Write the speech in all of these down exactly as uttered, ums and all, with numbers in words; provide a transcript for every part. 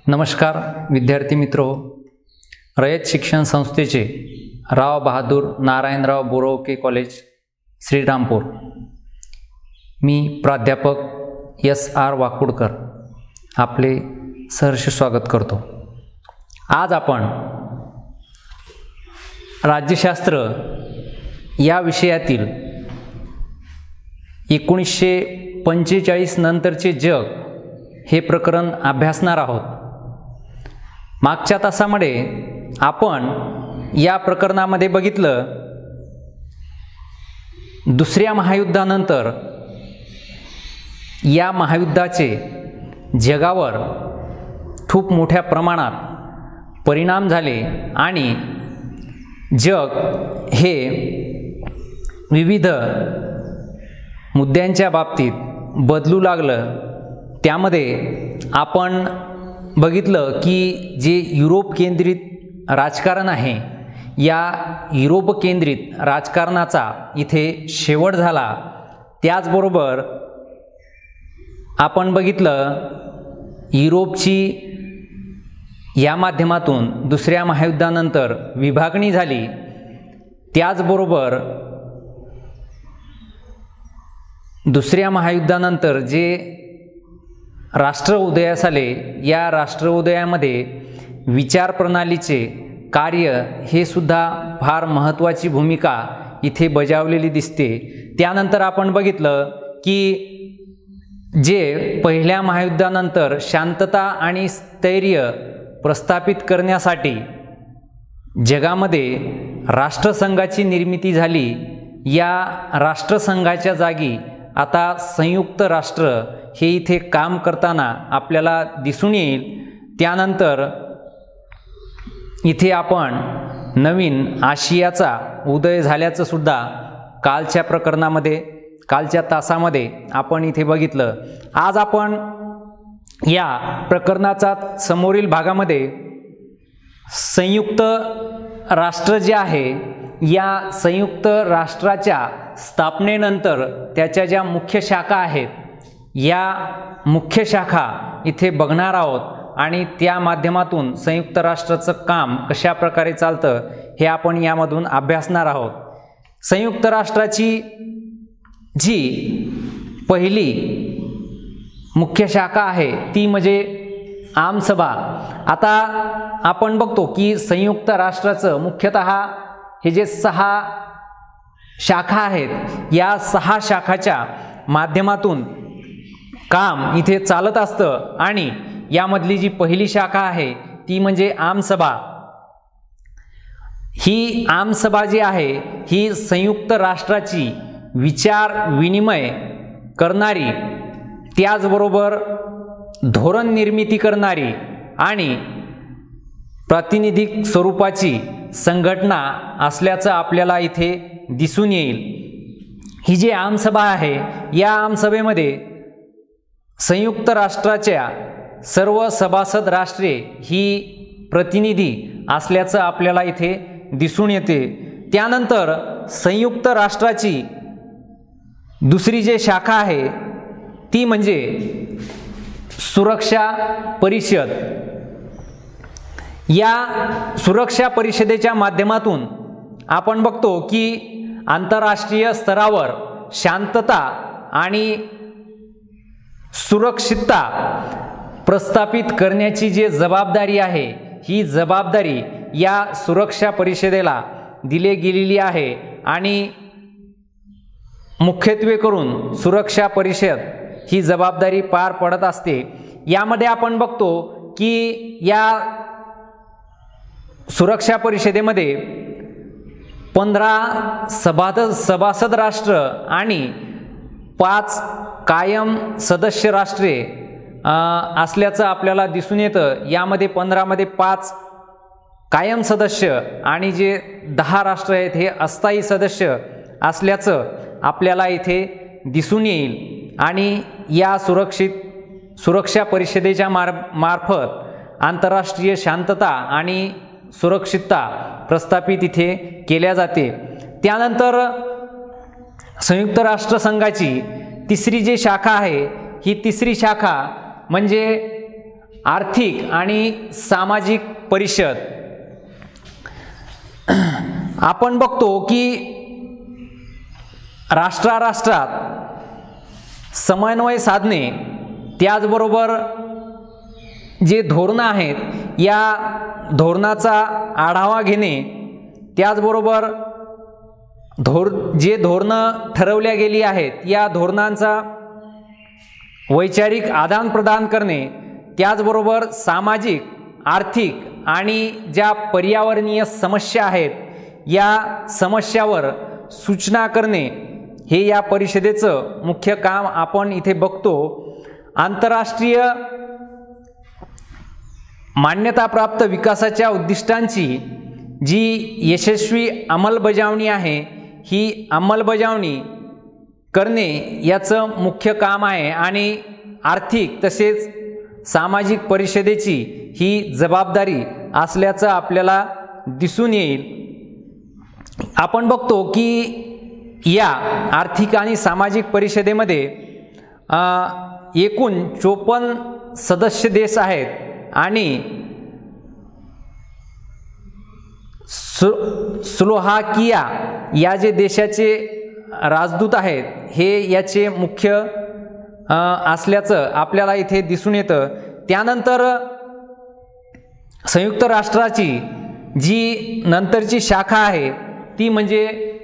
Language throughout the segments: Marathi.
नमस्कार विद्यार्थी मित्रो, रयत शिक्षण संस्थेचे राव बहादूर नारायणराव बोरवके कॉलेज श्रीरामपूर, मी प्राध्यापक एस आर वाकुडकर आपले सहर्ष स्वागत करतो। आज आपण राज्यशास्त्र या विषयातील एकोणीसशे पंचेचाळीस नंतरचे जग हे प्रकरण अभ्यासणार आहोत। मागच्या तासामध्ये आपण या प्रकरणामध्ये बघितलं, दुसऱ्या महायुद्धानंतर या महायुद्धाचे जगावर खूप मोठ्या प्रमाणात परिणाम झाले आणि जग हे विविध मुद्द्यांच्या बाबतीत बदलू लागलं। त्यामध्ये आपण बघितलं की जे युरोप केंद्रित राजकारण आहे, या युरोप केंद्रित राजकारणाचा इथे शेवट झाला। त्याचबरोबर आपण बघितलं युरोपची या माध्यमातून दुसऱ्या महायुद्धानंतर विभागणी झाली। त्याचबरोबर दुसऱ्या महायुद्धानंतर जे राष्ट्र उदयास आले, या राष्ट्र उदयामध्ये विचार प्रणालीचे कार्य हे सुद्धा फार महत्त्वाची भूमिका इथे बजावलेली दिसते। त्यानंतर आपण बघितलं की जे पहिल्या महायुद्धानंतर शांतता आणि स्थैर्य प्रस्थापित करण्यासाठी जगामध्ये राष्ट्रसंघाची निर्मिती झाली, या राष्ट्रसंघाच्या जागी आता संयुक्त राष्ट्र हे इथे काम करताना आपल्याला दिसून येईल। त्यानंतर इथे आपण नवीन आशियाचा उदय झाल्याचं सुद्धा कालच्या प्रकरणामध्ये कालच्या तासामध्ये आपण इथे बघितलं। आज आपण या प्रकरणाचा समोरील भागामध्ये संयुक्त राष्ट्र जे आहे, या संयुक्त राष्ट्राच्या स्थापनेनंतर त्याच्या ज्या मुख्य शाखा आहेत, या मुख्य शाखा इथे बघणार आहोत आणि त्या माध्यमातून संयुक्त राष्ट्राचं काम कशा प्रकारे चालतं हे आपण यामधून अभ्यासणार आहोत। संयुक्त राष्ट्राची जी पहिली मुख्य शाखा आहे ती म्हणजे आमसभा। आता आपण बघतो की संयुक्त राष्ट्राचं मुख्यतः हे जे सहा शाखा आहेत, या सहा शाखाच्या माध्यमातून काम इथे चालत असतं आणि यामधली जी पहिली शाखा आहे ती म्हणजे आमसभा। ही आमसभा जी आहे ही संयुक्त राष्ट्राची विचार विनिमय करणारी, त्याचबरोबर धोरण निर्मिती करणारी आणि प्रातिनिधिक स्वरूपाची संघटना असल्याचं आपल्याला इथे दिसून येईल। ही जी आमसभा आहे, या आमसभेमध्ये संयुक्त राष्ट्राच्या सर्व सभासद राष्ट्रे ही प्रतिनिधी असल्याचं आपल्याला इथे दिसून येते। त्यानंतर संयुक्त राष्ट्राची दुसरी जी शाखा आहे ती म्हणजे सुरक्षा परिषद। या सुरक्षा परिषदेच्या माध्यमातून आपण बघतो की आंतरराष्ट्रीय स्तरावर शांतता आणि सुरक्षितता प्रस्थापित करण्याची जी जबाबदारी आहे, ही जबाबदारी या सुरक्षा परिषदेला दिली गेलेली आहे आणि मुख्यत्वे करून सुरक्षा परिषद ही जबाबदारी पार पडत असते। यामध्ये आपण बघतो की या सुरक्षा परिषदेमध्ये पंधरा सभासद सभासद राष्ट्र आणि पाच कायम सदस्य राष्ट्रे असल्याचं आपल्याला दिसून येतं। यामध्ये पंधरामध्ये पाच कायम सदस्य आणि जे दहा राष्ट्र आहेत हे अस्थायी सदस्य असल्याचं आपल्याला इथे दिसून येईल। आणि या सुरक्षित सुरक्षा परिषदेच्या मार मार्फत आंतरराष्ट्रीय शांतता आणि सुरक्षितता प्रस्थापित इथे केल्या जाते। त्यानंतर संयुक्त राष्ट्रसंघाची तिसरी जी शाखा आहे, ही तिसरी शाखा म्हणजे आर्थिक आणि सामाजिक परिषद आपण बघतो की राष्ट्राराष्ट्रात समन्वय साधणे, त्याचबरोबर जे धोरणं आहेत या धोरणाचा आढावा घेणे, त्याचबरोबर धोर जे धोरणं ठरवल्या गेली आहेत या धोरणांचा वैचारिक आदानप्रदान करणे, त्याचबरोबर सामाजिक, आर्थिक आणि ज्या पर्यावरणीय समस्या आहेत या समस्यावर सूचना करणे हे या परिषदेचं मुख्य काम आपण इथे बघतो. आंतरराष्ट्रीय मान्यताप्राप्त विकासाच्या उद्दिष्टांची जी यशस्वी अंमलबजावणी आहे ही अंमलबजावणी करणे याचं मुख्य काम आहे आणि आर्थिक तसेच सामाजिक परिषदेची ही जबाबदारी असल्याचं आपल्याला दिसून येईल. आपण बघतो की या आर्थिक आणि सामाजिक परिषदेमध्ये एकूण चोपन्न सदस्य देश आहेत आणि स्लोव्हाकिया या जे देशाचे राजदूत आहेत हे याचे मुख्य असल्याचं आपल्याला इथे दिसून येतं. त्यानंतर संयुक्त राष्ट्राची जी नंतरची शाखा आहे ती म्हणजे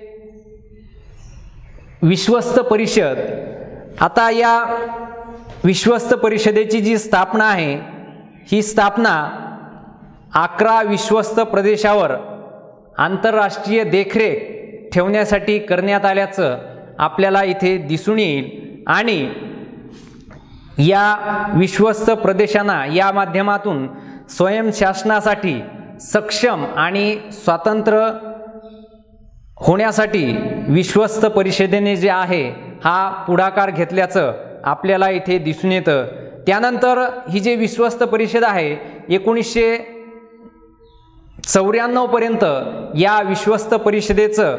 विश्वस्त परिषद. आता या विश्वस्त परिषदेची जी स्थापना आहे ही स्थापना अकरा विश्वस्त प्रदेशावर आंतरराष्ट्रीय देखरेख ठेवण्यासाठी करण्यात आल्याचं आपल्याला इथे दिसून येईल आणि या विश्वस्त प्रदेशांना या माध्यमातून स्वयंशासनासाठी सक्षम आणि स्वतंत्र होण्यासाठी विश्वस्त परिषदेने जे आहे हा पुढाकार घेतल्याचं आपल्याला इथे दिसून येतं. त्यानंतर ही जे विश्वस्त परिषद आहे एकोणीसशे चौऱ्याण्णव पर्यंत या विश्वस्त परिषदेचं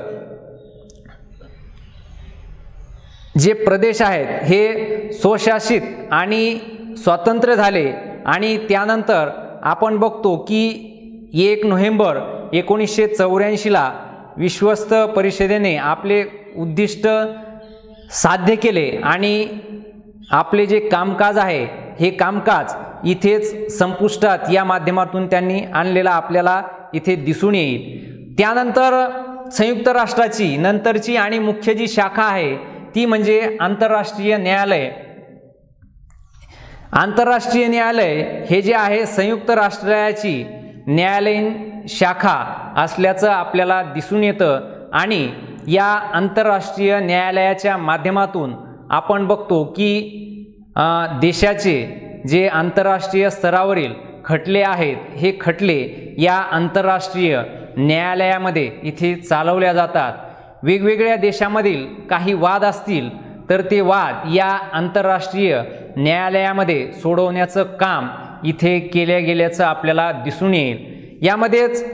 जे प्रदेश आहेत हे स्वशासित आणि स्वतंत्र झाले आणि त्यानंतर आपण बघतो की एक नोव्हेंबर एकोणीसशे चौऱ्याऐंशीला विश्वस्त परिषदेने आपले उद्दिष्ट साध्य केले आणि आपले जे कामकाज आहे हे कामकाज इथेच संपुष्टात या माध्यमातून त्यांनी आणलेला आपल्याला इथे दिसून येईल. त्यानंतर संयुक्त राष्ट्राची नंतरची आणि मुख्य जी शाखा आहे ती म्हणजे आंतरराष्ट्रीय न्यायालय. आंतरराष्ट्रीय न्यायालय हे जे आहे संयुक्त राष्ट्राची न्यायालयीन शाखा असल्याचं आपल्याला दिसून येतं आणि या आंतरराष्ट्रीय न्यायालयाच्या माध्यमातून आपण बघतो की देशाचे जे आंतरराष्ट्रीय स्तरावरील खटले आहेत हे खटले या आंतरराष्ट्रीय न्यायालयामध्ये इथे चालवल्या जातात. वेगवेगळ्या देशामधील काही वाद असतील तर ते वाद या आंतरराष्ट्रीय न्यायालयामध्ये सोडवण्याचं काम इथे केल्या गेल्याचं आपल्याला दिसून येईल. यामध्येच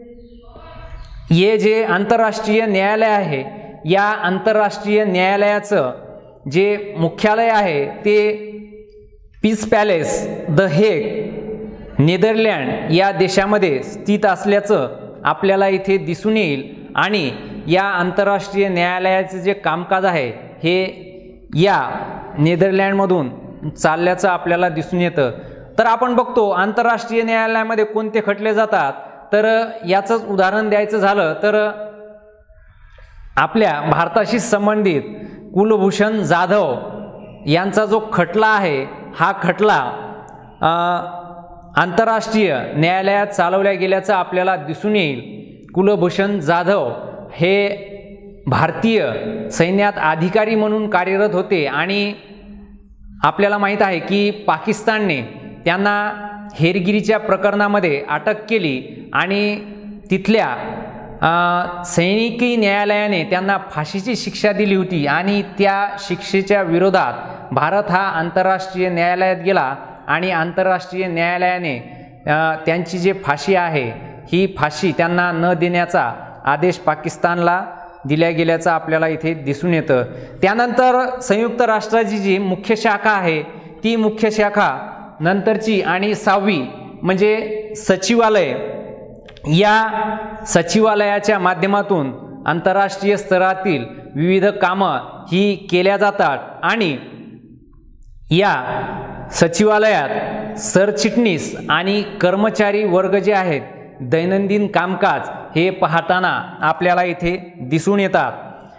हे जे आंतरराष्ट्रीय न्यायालय आहे या आंतरराष्ट्रीय न्यायालयाचं जे मुख्यालय आहे ते peace palace the Hague Netherland या देशामध्ये स्थित असल्याचं आपल्याला इथे दिसून येईल आणि या आंतरराष्ट्रीय न्यायालयाचे जे कामकाज आहे हे या नेदरलँडमधून चालल्याचं आपल्याला दिसून येतं. तर आपण बघतो आंतरराष्ट्रीय न्यायालयामध्ये कोणते खटले जातात तर याचंच उदाहरण द्यायचं झालं तर आपल्या भारताशी संबंधित कुलभूषण जाधव यांचा जो खटला आहे हा खटला आंतरराष्ट्रीय न्यायालयात चालवल्या गेल्याचं आपल्याला दिसून येईल. कुलभूषण जाधव हे भारतीय सैन्यात अधिकारी म्हणून कार्यरत होते आणि आपल्याला माहीत आहे की पाकिस्तानने त्यांना हेरगिरीच्या प्रकरणामध्ये अटक केली आणि तिथल्या सैनिकी न्यायालयाने त्यांना फाशीची शिक्षा दिली होती आणि त्या शिक्षेच्या विरोधात भारत हा आंतरराष्ट्रीय न्यायालयात गेला आणि आंतरराष्ट्रीय न्यायालयाने त्यांची जी फाशी आहे ही फाशी त्यांना न देण्याचा आदेश पाकिस्तानला दिल्या गेल्याचं आपल्याला इथे दिसून येतं. त्यानंतर संयुक्त राष्ट्राची जी मुख्य शाखा आहे ती मुख्य शाखा नंतरची आणि सहावी म्हणजे सचिवालय, या सचिवालयाच्या माध्यमातून आंतरराष्ट्रीय स्तरातील विविध कामं ही केल्या जातात आणि या सचिवालयात सरचिटणीस आणि कर्मचारी वर्ग जे आहेत दैनंदिन कामकाज हे पाहताना आपल्याला इथे दिसून येतात।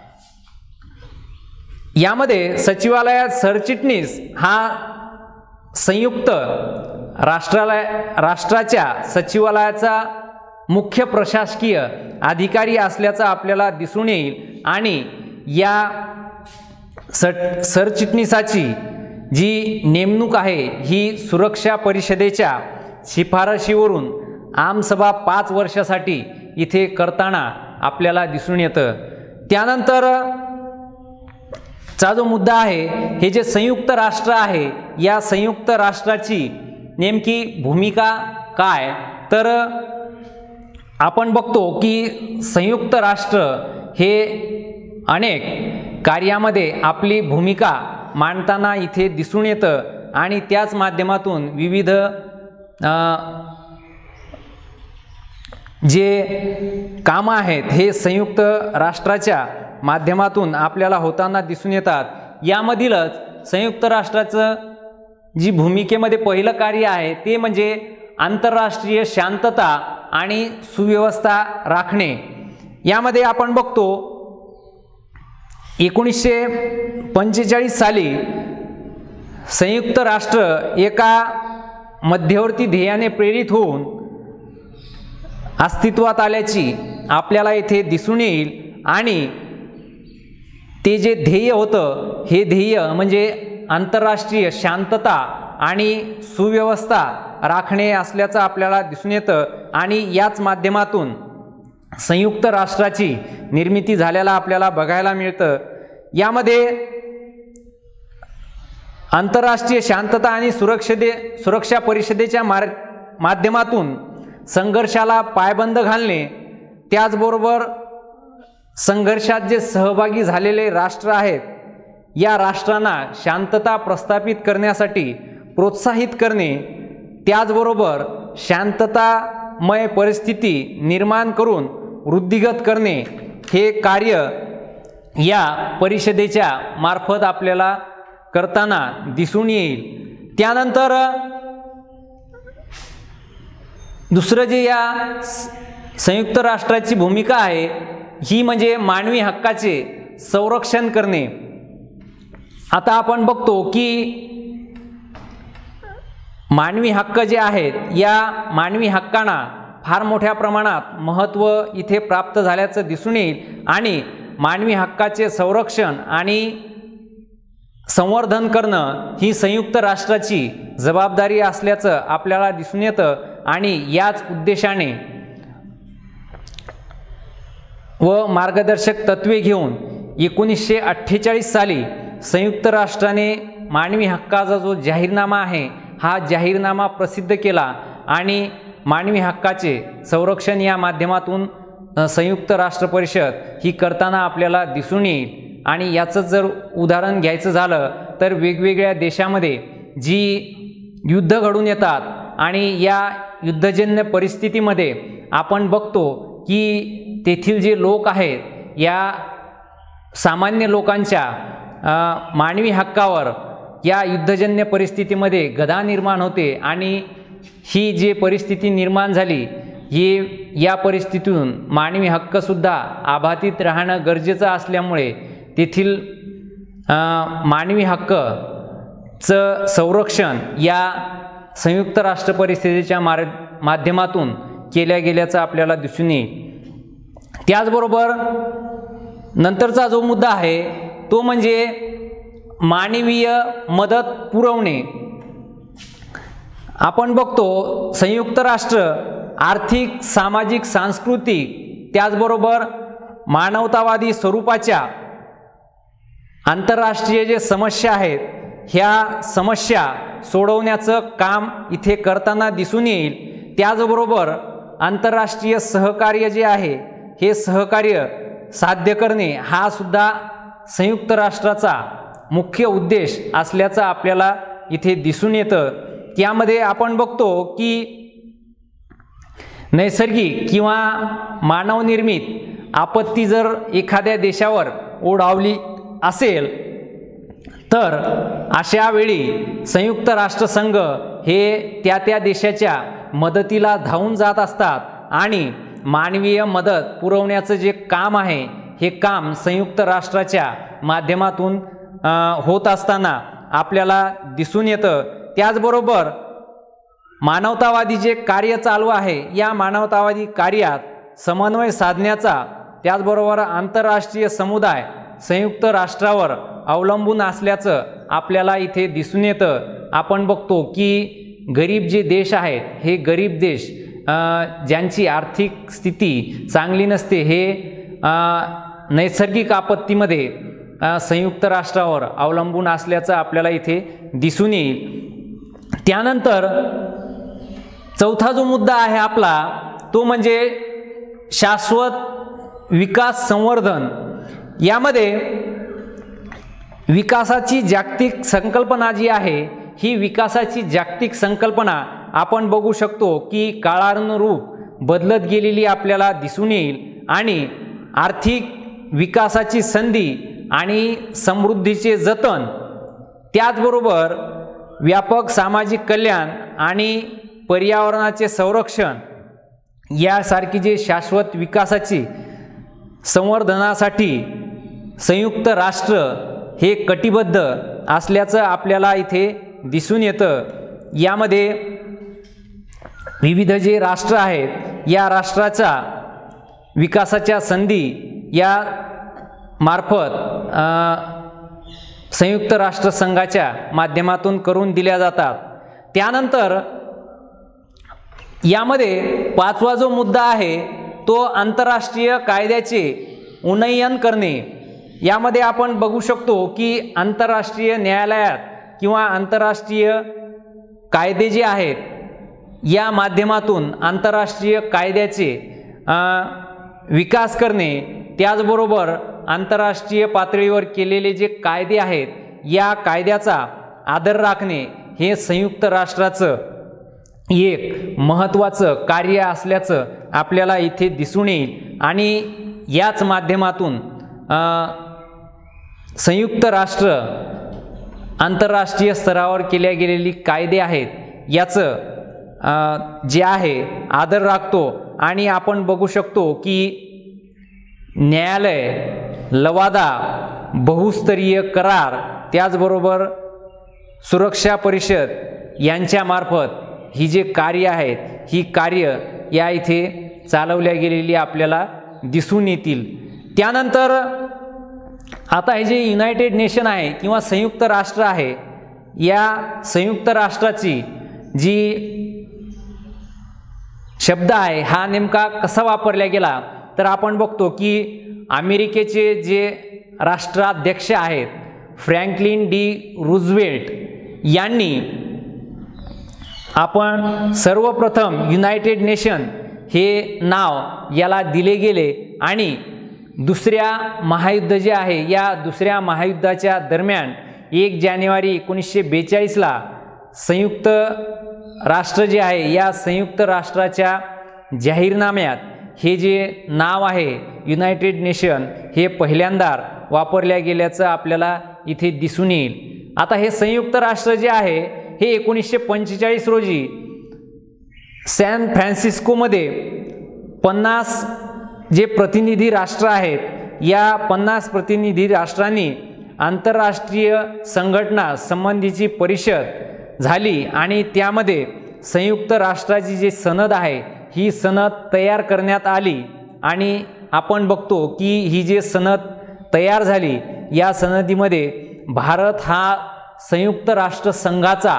यामध्ये सचिवालयात सरचिटणीस हा संयुक्त राष्ट्रालय राष्ट्राच्या सचिवालयाचा मुख्य प्रशासकीय अधिकारी असल्याचा आपल्याला दिसून येईल आणि या सर सरचिटणीसाची जी नेमणूक आहे ही सुरक्षा परिषदेच्या शिफारशीवरून आमसभा पाच वर्षासाठी इथे करताना आपल्याला दिसून येतं। त्यानंतर चा जो मुद्दा आहे, हे जे संयुक्त राष्ट्र आहे या संयुक्त राष्ट्राची नेमकी भूमिका काय, तर आपण बघतो की संयुक्त राष्ट्र हे अनेक कार्यामध्ये आपली भूमिका मांडताना इथे दिसून येतं आणि त्याच माध्यमातून विविध जे कामं आहेत हे संयुक्त राष्ट्राच्या माध्यमातून आपल्याला होताना दिसून येतात। यामधीलच संयुक्त राष्ट्राचं जी भूमिकेमध्ये पहिलं कार्य आहे ते म्हणजे आंतरराष्ट्रीय शांतता आणि सुव्यवस्था राखणे। यामध्ये आपण बघतो एकोणीसशे पंचेचाळीस साली संयुक्त राष्ट्र एका मध्यवर्ती ध्येयाने प्रेरित होऊन अस्तित्वात आल्याची आपल्याला इथे दिसून येईल आणि ते जे ध्येय होतं हे ध्येय म्हणजे आंतरराष्ट्रीय शांतता आणि सुव्यवस्था राखणे असल्याचं आपल्याला दिसून येतं आणि याच माध्यमातून संयुक्त राष्ट्राची निर्मिती झाल्याला आपल्याला बघायला मिळतं। यामध्ये आंतरराष्ट्रीय शांतता आणि सुरक्षे सुरक्षा परिषदेच्या मार माध्यमातून संघर्षाला पायबंद घालणे, त्याचबरोबर संघर्षात जे सहभागी झालेले राष्ट्र आहेत या राष्ट्रांना शांतता प्रस्थापित करण्यासाठी प्रोत्साहित करणे, त्याचबरोबर शांततामय परिस्थिती निर्माण करून वृद्धिगत करणे हे कार्य या परिषदेच्या मार्फत आपल्याला करताना दिसून येईल। त्यानंतर दुसरं जे या संयुक्त राष्ट्राची भूमिका आहे ही म्हणजे मानवी हक्काचे संरक्षण करणे। आता आपण बघतो की मानवी हक्क जे आहेत या मानवी हक्कांना फार मोठ्या प्रमाणात महत्त्व इथे प्राप्त झाल्याचं दिसून येईल आणि मानवी हक्काचे संरक्षण आणि संवर्धन करणं ही संयुक्त राष्ट्राची जबाबदारी असल्याचं आपल्याला दिसून येतं आणि याच उद्देशाने व मार्गदर्शक तत्वे घेऊन एकोणीसशे अठ्ठेचाळीस साली संयुक्त राष्ट्राने मानवी हक्काचा जो जाहीरनामा आहे हा जाहीरनामा प्रसिद्ध केला आणि मानवी हक्काचे संरक्षण या माध्यमातून संयुक्त राष्ट्र परिषद ही करताना आपल्याला दिसून येईल। आणि याचं जर उदाहरण घ्यायचं झालं तर वेगवेगळ्या देशामध्ये जी युद्ध घडून येतात आणि या युद्धजन्य परिस्थितीमध्ये आपण बघतो की तेथील जे लोक आहेत या सामान्य लोकांच्या मानवी हक्कावर या युद्धजन्य परिस्थितीमध्ये गदा निर्माण होते आणि ही जी परिस्थिती निर्माण झाली ही या परिस्थितीतून मानवी हक्कसुद्धा अबाधित राहणं गरजेचं असल्यामुळे तेथील मानवी हक्कचं संरक्षण या संयुक्त राष्ट्र परिषदेच्या मार माध्यमातून केल्या गेल्याचं आपल्याला दिसून येईल। त्याचबरोबर नंतरचा जो मुद्दा आहे तो म्हणजे मानवीय मदत पुरवणे। आपण बघतो संयुक्त राष्ट्र आर्थिक, सामाजिक, सांस्कृतिक त्याचबरोबर मानवतावादी स्वरूपाच्या आंतरराष्ट्रीय जे समस्या आहेत ह्या समस्या सोडवण्याचं काम इथे करताना दिसून येईल। त्याचबरोबर आंतरराष्ट्रीय सहकार्य जे आहे हे सहकार्य साध्य करणे हा सुद्धा संयुक्त राष्ट्राचा मुख्य उद्देश असल्याचं आपल्याला इथे दिसून येतं। त्यामध्ये आपण बघतो की नैसर्गिक किंवा मानवनिर्मित आपत्ती जर एखाद्या देशावर ओढावली असेल तर अशा वेळी संयुक्त राष्ट्रसंघ हे त्या त्या देशाच्या मदतीला धावून जात असतात आणि मानवीय मदत पुरवण्याचं जे काम आहे हे काम संयुक्त राष्ट्राच्या माध्यमातून होत असताना आपल्याला दिसून येतं। त्याचबरोबर मानवतावादी जे कार्य चालू आहे या मानवतावादी कार्यात समन्वय साधण्याचा त्याचबरोबर आंतरराष्ट्रीय समुदाय संयुक्त राष्ट्रावर अवलंबून असल्याचं आपल्याला इथे दिसून येतं। आपण बघतो की गरीब जे देश आहेत हे गरीब देश ज्यांची आर्थिक स्थिती चांगली नसते हे नैसर्गिक आपत्तीमध्ये संयुक्त राष्ट्रावर अवलंबून असल्याचं आपल्याला इथे दिसून येईल। त्यानंतर चौथा जो मुद्दा आहे आपला तो म्हणजे शाश्वत विकास संवर्धन। यामध्ये विकासाची जागतिक संकल्पना जी आहे ही विकासाची जागतिक संकल्पना आपण बघू शकतो की काळानुरूप बदलत गेलेली आपल्याला दिसून येईल आणि आर्थिक विकासाची संधी आणि समृद्धीचे जतन त्याचबरोबर व्यापक सामाजिक कल्याण आणि पर्यावरणाचे संरक्षण यासारखी जे शाश्वत विकासाची संवर्धनासाठी संयुक्त राष्ट्र हे कटिबद्ध असल्याचं आपल्याला इथे दिसून येतं। यामध्ये विविध जे राष्ट्र आहेत या राष्ट्राच्या विकासाच्या संधी या मार्फत संयुक्त राष्ट्रसंघाच्या माध्यमातून करून दिल्या जातात। त्यानंतर यामध्ये पाचवा जो मुद्दा आहे तो आंतरराष्ट्रीय कायद्याचे उल्लंघन करणे। यामध्ये आपण बघू शकतो की आंतरराष्ट्रीय न्यायालयात किंवा आंतरराष्ट्रीय कायदे जे आहेत या माध्यमातून आंतरराष्ट्रीय कायद्याचे विकास करणे त्याचबरोबर आंतरराष्ट्रीय पातळीवर केलेले जे कायदे आहेत या कायद्याचा आदर राखणे हे संयुक्त राष्ट्राचं एक महत्त्वाचं कार्य असल्याचं आपल्याला इथे दिसून येईल आणि याच माध्यमातून संयुक्त राष्ट्र आंतरराष्ट्रीय स्तरावर केल्या गेलेली कायदे आहेत याचं जे आहे आदर राखतो आणि आपण बघू शकतो की न्यायालय, लवादा, बहुस्तरीय करार त्याचबरोबर सुरक्षा परिषद यांच्यामार्फत ही जे कार्य आहेत ही कार्य या इथे चालवल्या गेलेली आपल्याला दिसून येतील। त्यानंतर आता हे जे युनायटेड नेशन आहे किंवा संयुक्त राष्ट्र आहे या संयुक्त राष्ट्राची जी शब्द आहे हा नेमका कसा वापरला गेला तर आपण बघतो की अमेरिकेचे जे राष्ट्राध्यक्ष आहेत फ्रँकलिन डी रूझवेल्ट यांनी आपण सर्वप्रथम युनायटेड नेशन हे नाव याला दिले गेले आणि दुसऱ्या महायुद्ध जे आहे या दुसऱ्या महायुद्धाच्या दरम्यान एक जानेवारी एकोणीसशे बेचाळीसला संयुक्त राष्ट्र जे आहे या संयुक्त राष्ट्राच्या जाहीरनाम्यात हे जे नाव आहे युनायटेड नेशन हे पहिल्यांदा वापरल्या गेल्याचं आपल्याला इथे दिसून येईल। आता हे संयुक्त राष्ट्र जे आहे हे एकोणीसशे पंचेचाळीस रोजी सॅन फ्रान्सिस्कोमध्ये पन्नास जे प्रतिनिधी राष्ट्र आहेत या पन्नास प्रतिनिधी राष्ट्रांनी आंतरराष्ट्रीय संघटना संबंधीची परिषद झाली आणि त्यामध्ये संयुक्त राष्ट्राची जी सनद आहे ही सनद तयार करण्यात आली आणि आपण बघतो की ही जी सनद तयार झाली या सनदीमध्ये भारत हा संयुक्त राष्ट्र संघाचा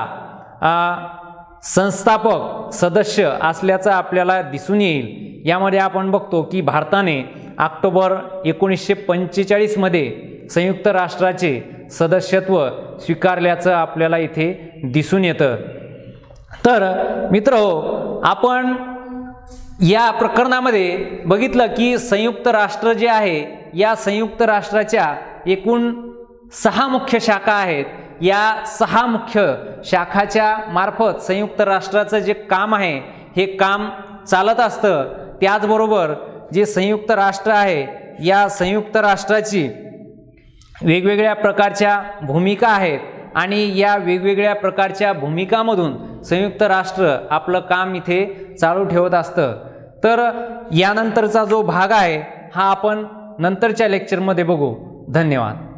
संस्थापक सदस्य असल्याचं आपल्याला दिसून येईल। यामध्ये आपण बघतो की भारताने ऑक्टोबर एकोणीसशे पंचेचाळीसमध्ये संयुक्त राष्ट्राचे सदस्यत्व स्वीकारल्याचं आपल्याला इथे दिसून येतं। तर मित्रहो, आपण या प्रकरणामध्ये बघितलं की संयुक्त राष्ट्र जे आहे या संयुक्त राष्ट्राच्या एकूण सहा मुख्य शाखा आहेत या सहा मुख्य शाखाच्या मार्फत संयुक्त राष्ट्राचं जे काम आहे हे काम चालत असतं। त्याचबरोबर जे संयुक्त राष्ट्र आहे या संयुक्त राष्ट्राची वेगवेगळ्या प्रकारच्या भूमिका आहेत आणि या वेगवेगळ्या प्रकारच्या भूमिकांमधून संयुक्त राष्ट्र आपलं काम इथे चालू ठेवत असतं। तर यानंतरचा जो भाग आहे हा आपण नंतरच्या लेक्चरमध्ये बघू। धन्यवाद।